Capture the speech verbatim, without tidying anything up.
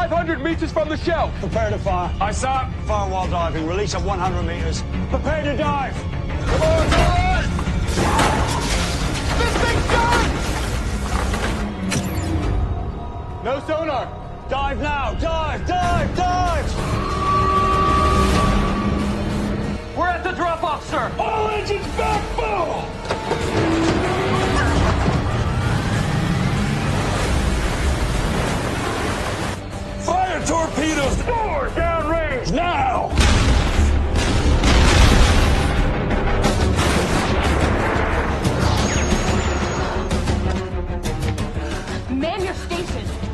five hundred meters from the shelf. Prepare to fire. I saw. Fire while diving. Release at one hundred meters. Prepare to dive. Come on, guys! This thing's gone! No sonar. Dive now. Dive, dive, dive! We're at the drop-off, sir. All engines back full! Fire torpedoes! Four downrange now! Man your station.